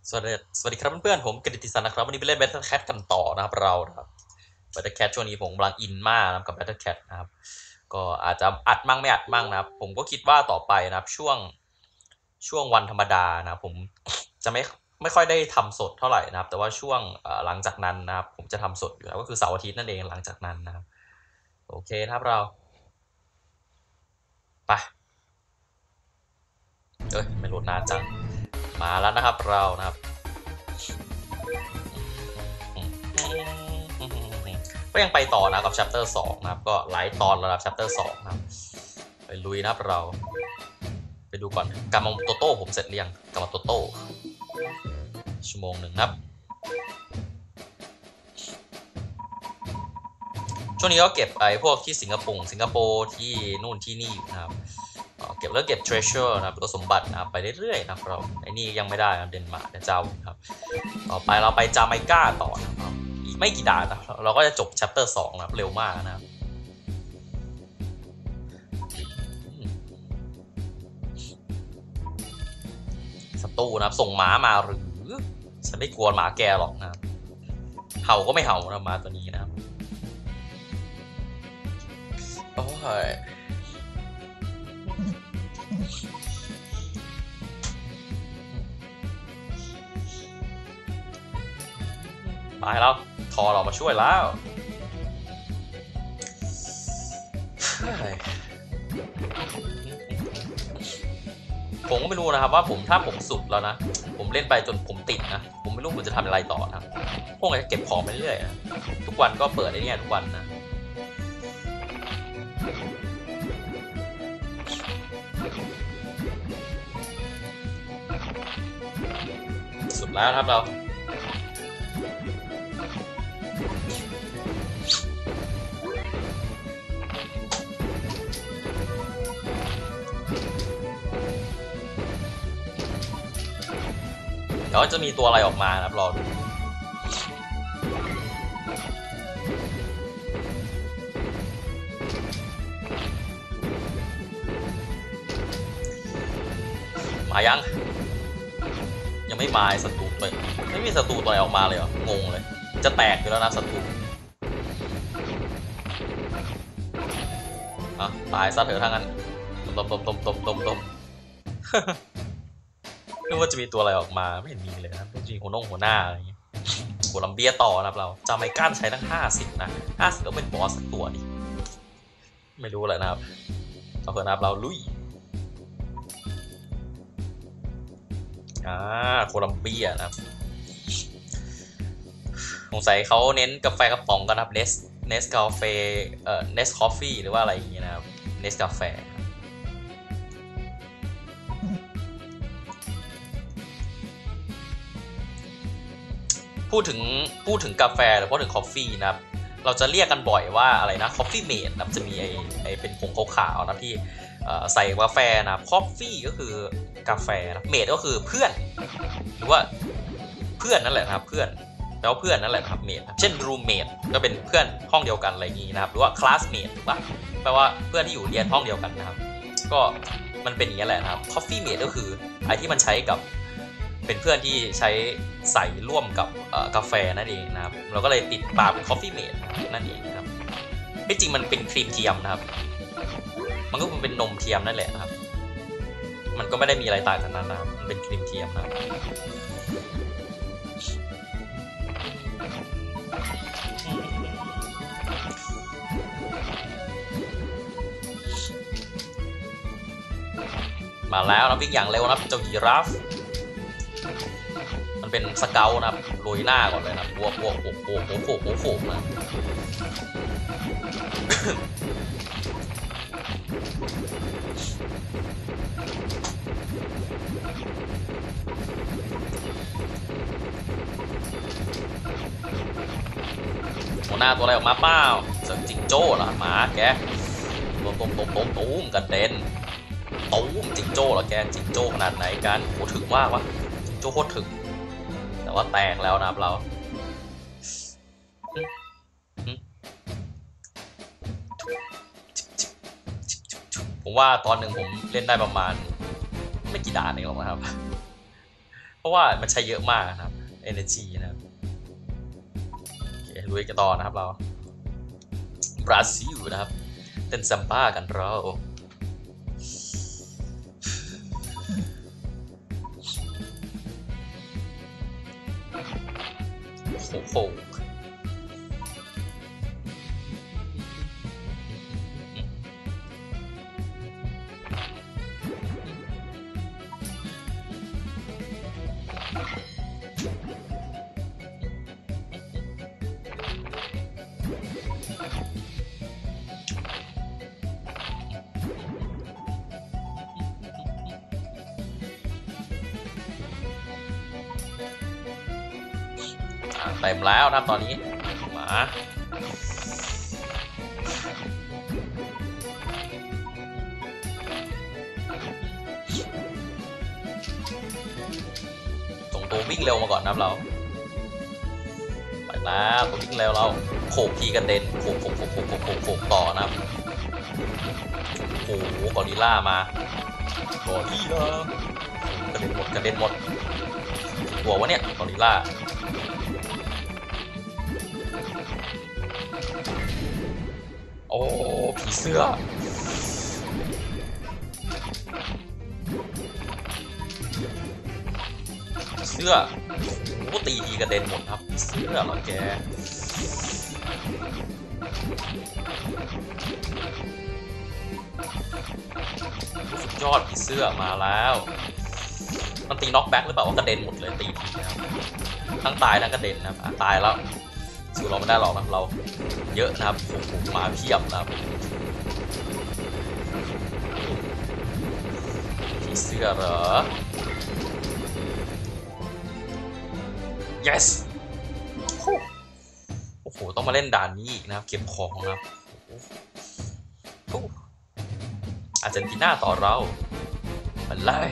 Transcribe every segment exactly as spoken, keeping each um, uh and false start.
สวัสดีสวัสดีครับเพื่อนๆผมกฤติสันนะครับวันนี้ไปเล่น Battle Cat กันต่อนะครับเรานะครับ Battle Cat ช่วงนี้ผมกำลังอินมากนะกับ Battle Cat นะครับก็อาจจะอัดมั่งไม่อัดมั่งนะครับผมก็คิดว่าต่อไปนะครับช่วงช่วงวันธรรมดานะผมจะไม่ไม่ค่อยได้ทำสดเท่าไหร่นะครับแต่ว่าช่วงหลังจากนั้นนะครับผมจะทำสดอยู่แล้วก็คือเสาร์อาทิตย์นั่นเองหลังจากนั้นนะครับโอเคครับเราไปเอ้ยไม่โหลดนานจังมาแล้วนะครับเรานะครับ ก็ยังไปต่อนะกับ chapter สองนะครับก็หลายตอนแล้วนะ chapter สองนะครับไปลุยนะครับเราไปดูก่อนกามาโตโต้ผมเสร็จเรียงกามาโตโต้ชั่วโมงหนึ่งครับช่วงนี้ก็เก็บไอ้พวกที่สิงคโปร์สิงคโปร์ที่นู่นที่นี่นะครับเก็บแล้วเก็บ treasure นะครับตัวสมบัตินะครับไปเรื่อยๆนะครับเราไอ้นี่ยังไม่ได้นะเดนมาร์กเจ้าครับต่อไปเราไปจาไมกาต่อนะครับอีกไม่กี่ด่านนะเราก็จะจบ chapter สองนะครับเร็วมากนะครับศัตรูนะครับส่งหมามาหรือฉันไม่กลัวหมาแกหรอกนะครับเห่าก็ไม่เห่านะหมาตัวนี้นะครับโอ้ยมาแล้วทอเรามาช่วยแล้วผมก็ไม่รู้นะครับว่าผมถ้าผมสุดแล้วนะผมเล่นไปจนผมติดนะผมไม่รู้ผมจะทำอะไรต่อนะครับพวกนี้เก็บของไปเรื่อยนะทุกวันก็เปิดไอ้นี่ทุกวันนะสุดแล้วครับเราเดี๋ยวจะมีตัวอะไรออกมานะครับรอดูมายังยังไม่มาศัตรูเลยไม่มีศัตรูตัวไหนออกมาเลยเหรองงเลยจะแตกอยู่แล้วนะศัตรูอ่ะตายซะเถอะทั้งนั้นตบตบตบตบตบตบนึกว่าจะมีตัวอะไรออกมาไม่เห็นมีเลยนะจริงหัวน้องหัวหน้าอะไรอย่างเงี้ยหัวลำเบี้ยต่อนะครับเราจาไมก้านใช้ทั้งห้าสิบนะห้าสิบแล้วเป็นบอสสักตัวดิไม่รู้เลยนะครับเอาเถอะนะครับเราลุยอ่าโคลัมเบียนะครับสงสัยเขาเน้นกาแฟกระป๋องกันครับเนสเนสกาแฟเอ่อเนสคอฟฟี่หรือว่าอะไรอย่างเงี้ยนะครับเนสกาแฟพูดถึงพูดถึงกาแฟหรือพูดถึงคอฟฟี่นะครับเราจะเรียกกันบ่อยว่าอะไรนะคอฟฟี่เมดนะจะมีไอไอเป็นผงขาวๆนะที่ใส่กาแฟนะคอฟฟี่ก็คือกาแฟนะเมดก็คือเพื่อนหรือว่าเพื่อนนั่นแหละนะครับเพื่อนแล้วเพื่อนนั่นแหละครับเมดเช่นรูมเมดก็เป็นเพื่อนห้องเดียวกันอะไรอย่างนี้นะครับหรือว่าคลาสเมดถูกปะแปลว่าเพื่อนที่อยู่เรียนห้องเดียวกันนะครับก็มันเป็นอย่างนี้แหละนะครับคอฟฟี่เมดก็คือไอที่มันใช้กับเป็นเพื่อนที่ใช้ใส่ร่วมกับกาแฟนั่นเองนะครับเราก็เลยติดปากเป็นคอฟฟี่เมดนั่นเองนะครับที่จริงมันเป็นครีมเทียมนะครับมันก็เป็นนมเทียมนั่นแหละนะครับมันก็ไม่ได้มีอะไรต่างจากนั้นนะครับมันเป็นครีมเทียมนะครับมาแล้วนะวิ่งอย่างเร็วนะเจ้ายีราฟมันเป็นสเกลนะครับโรยหน้าก่อนเลยนะบวกบวกโอ้โหโอ้โหโอ้โหนะหัวหน้าตัวอะไรออกมาเปล่าเสือจิงโจ้เหรอหมาแกตุ้มตุ้มตุ้มตุ้มตุ้มกันเด่นตุ้มจิงโจ้เหรอแกจิงโจ้ขนาดไหนกันโหถึงมากวะจิงโจ้โคตรถึงแต่ว่าแตกแล้วนะครับเราผมว่าตอนหนึ่งผมเล่นได้ประมาณไม่กี่ด่านเองหรอกนะครับเพราะว่ามันใช้เยอะมากนะครับ energy นะครับโอเคลุยกันต่อนะครับเราบราซิลนะครับเต้นซัมบ้ากันเราโอ้โหเต็มแล้วนะครับตอนนี้มาส่งตัววิ่งเร็วมาก่อนนะครับเราไปแล้วตัววิ่งเร็วเราโขกทีกันเด่นโขกโขกโขกโขกโขกโขกต่อนะครับโอ้โหกอริลล่ามากอริลล่ากระเด็นหมดกระเด็นหมดหัววะเนี่ยกอริลล่าโอ้ผีเสื้อเสื้อโอ้ตีทีกระเด็นหมดครับเสื้อเหรอแกสุดยอดผีเสื้อมาแล้วมันตีน็อกแบ็กหรือเปล่าว่ากระเด็นหมดเลยตีทีนะครับทั้งตายทั้งกระเด็นนะครับตายแล้วสู้เราไม่ได้หรอกนะเราเยอะนะครับโอ้โหมาเพียบนะครับผีเสื้อเหรอ yes โอ้โหต้องมาเล่นด่านนี้อีกนะครับเก็บของนะครับอาร์เจนตินาต่อเรามันเลย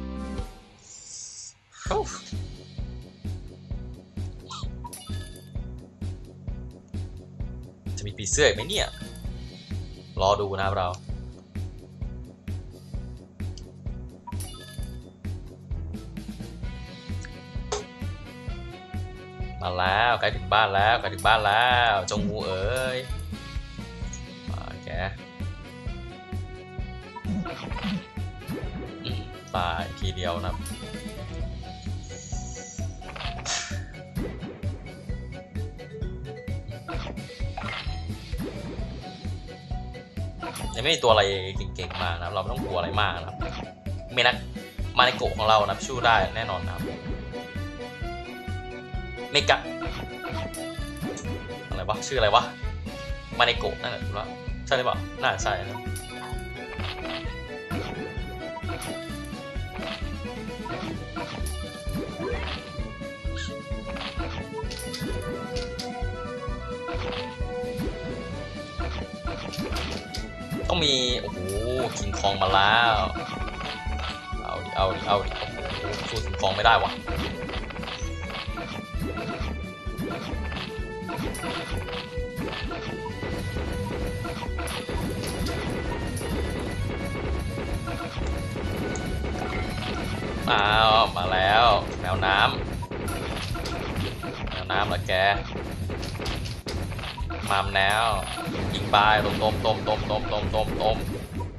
จะมีปีเสื้อไหมเนี่ยรอดูนะครับเรามาแล้วใกล้ถึงบ้านแล้วใกล้ถึงบ้านแล้วจงงูเอ๋ยมาแกตายทีเดียวนะยังไม่มีตัวอะไรเก่งๆมานะเราไม่ต้องกลัวอะไรมากนะครับเมนักมาในโกะของเรานะชู้ได้แน่นอนนะครับเมกะอะไรวะชื่ออะไรวะมาในโกะนั่นแหละถูกแล้วใช่หรือเปล่าน่าใช่นะต้องมีโอ้โหคิงคองมาแล้วเอาดิเอาดิเอาดิโอ้โหสู้คิงคองไม่ได้วะมามาแล้วแมวน้ำแมวน้ำเหรอแกมามแนวยิงไปต้มต้มต้มต้มต้มต้มต้มต้ม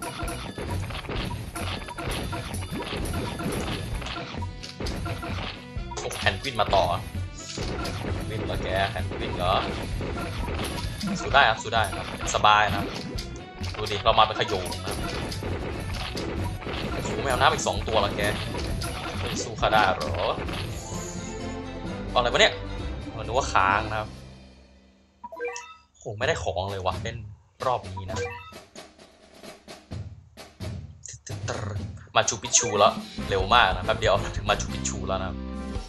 โอ้แฮนด์วินมาต่อวินเหรอแกแฮนด์วินเหรอสู้ได้ครับสู้ได้ครับสบายนะดูดิเรามาเป็นขโยงนะสู้แมวน้ำอีกสองตัวแล้วแกสู้ข้าได้หรออะไรวะเนี่ยมันนึกว่าค้างนะครับโหไม่ได้ของเลยวะเล่นรอบนี้นะมาชูปิชูแล้วเร็วมากนะแป๊บเดียวถึงมาชูปิชูแล้วนะ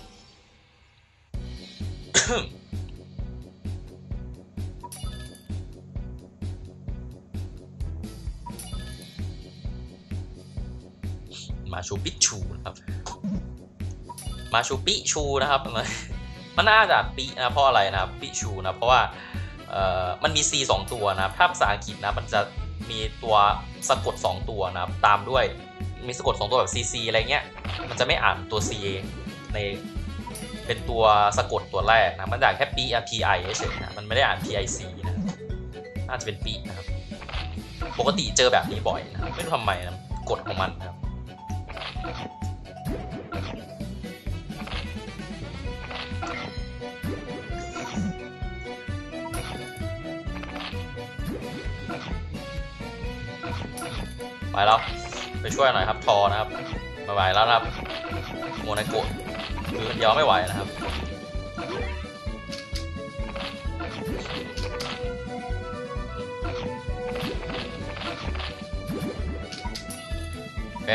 มาชูปิชูนะครับมาชูปิชูนะครับมันน่าจะปินะเพราะอะไรนะครับปิชูนะเพราะว่าเอ่อมันมี C สองตัวนะครับถ้าภาษาอังกฤษนะมันจะมีตัวสะกดสองตัวนะครับตามด้วยมีสะกดสองตัวแบบ ซี ซี อะไรเงี้ยมันจะไม่อ่านตัว C ในเป็นตัวสะกดตัวแรกนะมันด่าแค่ P P I เฉยๆนะมันไม่ได้อ่าน P I C นะน่าจะเป็นปีนะครับปกติเจอแบบนี้บ่อยนะไม่รู้ทำไมนะกฎของมันนะครับไปแล้วไปช่วยหน่อยครับทอนะครับไม่ไหวแล้วนะครับโมนาโกะคือคนเดียวไม่ไหวนะครับโอเค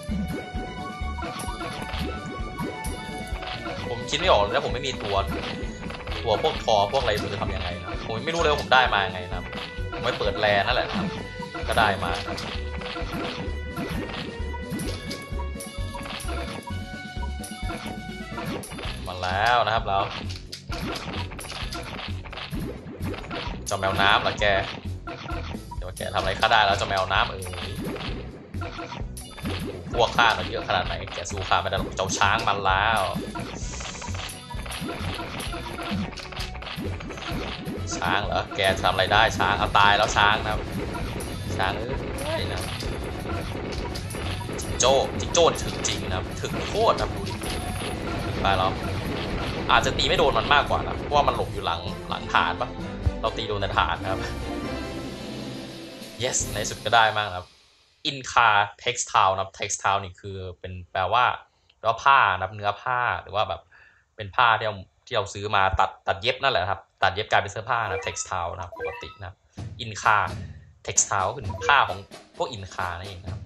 ผมคิดไม่ออกเลยนะผมไม่มีตัวตัวพวกทอพวกอะไรผมจะทำยังไงนะผมไม่รู้เลยว่าผมได้มายังไงนะครับผมไม่เปิดแลนนั่นแหละครับก็ได้มามาแล้วนะครับเราเจ้าแมวน้ำเหรอแกเดี๋ยวแกทำอะไรข้าได้แล้วเจ้าแมวน้ำเออพวกข้าเราเยอะขนาดไหนแกสู้ข้าไม่ได้หรอกเจ้าช้างมันแล้วช้างเหรอแกทำอะไรได้ช้างเอาตายแล้วช้างนะครับช้างเอ้ยนะจิงโจ้จิงโจ้ถึงจริงนะครับถึงโคตรครับดูดิตายแล้วอาจจะตีไม่โดนมันมากกว่านะเพราะว่ามันหลบอยู่หลังหลังฐานปะเราตีโดนในฐานนะครับ yes ในสุดก็ได้มากนะครับอินคา textile นะครับ textile นี่คือเป็นแปลว่าแปลว่าผ้านะครับเนื้อผ้าหรือว่าแบบเป็นผ้าที่เราที่เราซื้อมาตัดตัดเย็บนั่นแหละครับตัดเย็บกลายเป็นเสื้อผ้านะ textile นะครับปกตินะอินคา textile ก็คือผ้าของพวกอินคานั่นเองนะครับ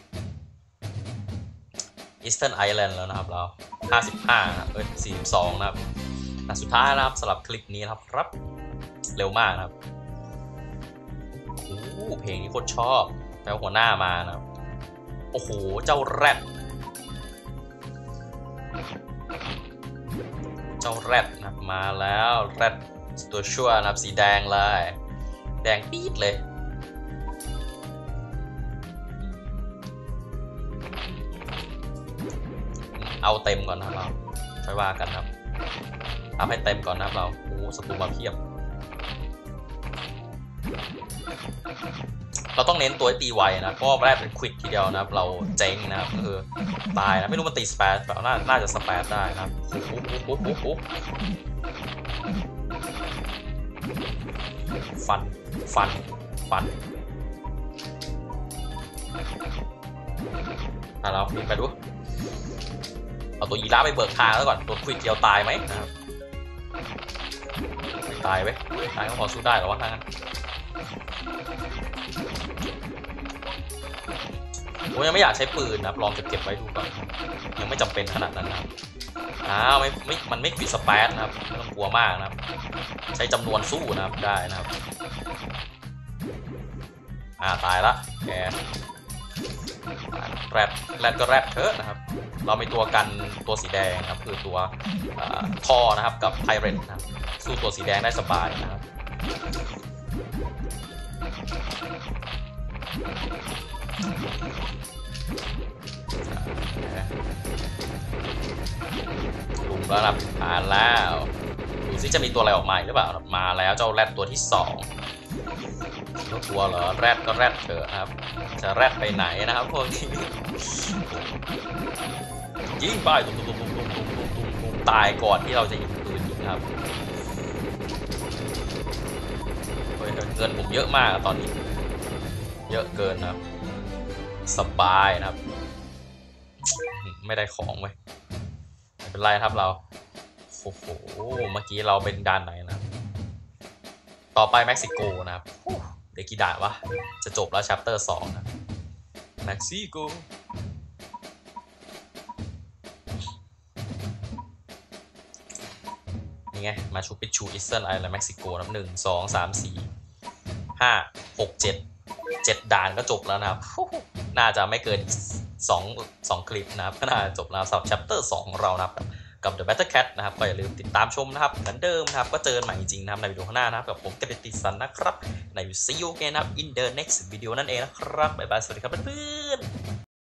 Eastern Island แล้วนะครับเราห้าสิบห้านะเอ้ยสี่สิบสองนะครับสุดท้ายนะครับสำหรับคลิปนี้นะครับเร็วมากนะครับโอ้เพลงนี้โคตรชอบแล้วหัวหน้ามานะครับโอ้โหเจ้าแรดเจ้าแรดนะมาแล้วแรดตัวชั่วนะครับสีแดงเลยแดงปี๊ดเลยเอาเต็มก่อนนะครับเราค่อยว่ากันครับทำให้เต็มก่อนนะครับเราโอ้ศัตรูมาเพียบเราต้องเน้นตัวตีไวนะเพราะแรกเป็นควิกทีเดียวนะครับเราเจ๊งนะครับก็คือตายนะไม่รู้มันตีสเปซแบบน่าน่าจะสเปซได้นะครับโอ้โหโอ้โหฟันฟันฟันอ่ะเราพิมพ์ไปดูเอาตัวยีราฟไปเบิกทางแล้วก่อนตัวควิกเดียวตายไหมนะครับไม่ตายเว้ยตายก็พอสู้ได้หรอวะทางนั้นผมยังไม่อยากใช้ปืนนะลองจะเก็บไว้ดูก่อนยังไม่จำเป็นขนาดนั้นนะอ้าวไม่ไม่มันไม่ควิดสเปซนะครับไม่ต้องกลัวมากนะครับใช้จำนวนสู้นะครับได้นะครับอ่าตายละแกแรดแรดก็แรดเถอะนะครับเรามีตัวกันตัวสีแดงครับคือตัวทอนะครับกับไพเรตนะครับสู้ตัวสีแดงได้สบายนะครับลุงแล้วครับผ่านแล้วดูซิจะมีตัวอะไรออกมาหรือเปล่ามาแล้วเจ้าแรดตัวที่สองตัวเหรอแรดก็แรดเถอะครับจะแรดไปไหนนะครับพวกนี้ยิงไปตุ้มตุ้มตุ้มตุ้มตุ้มตุ้มตุ้มตุ้มตายก่อนที่เราจะยิงปืนนะครับเงินผมเยอะมากตอนนี้เยอะเกินนะครับสบายนะครับไม่ได้ของไว้ไม่เป็นไรครับเราโอ้โหเมื่อกี้เราเป็นด่านไหนนะต่อไปเม็กซิโกนะครับเด็กกี่ด่านวะจะจบแล้ว chapter สองนะเม็กซิโกนี่ไงมาชูปิชูอิสเทิร์นไอแลนด์เม็กซิโกนับหนึ่งสองสามสี่ห้าหกเจ็ดเจ็ดด่านก็จบแล้วนะครับน่าจะไม่เกินสอง สองคลิปนะครับก็น่าจะจบแล้วสำหรับ chapter สองของเรานะครับกับ The Battle Cat นะครับก็อย่าลืมติดตามชมนะครับเหมือนเดิมนะครับก็เจอกันใหม่จริงๆนะครับในวิดีโอข้างหน้านะครับกับผมเกติติสันนะครับใน See you again นะครับ in the next video นั่นเองนะครับบ๊ายบายสวัสดีครับเพื่อน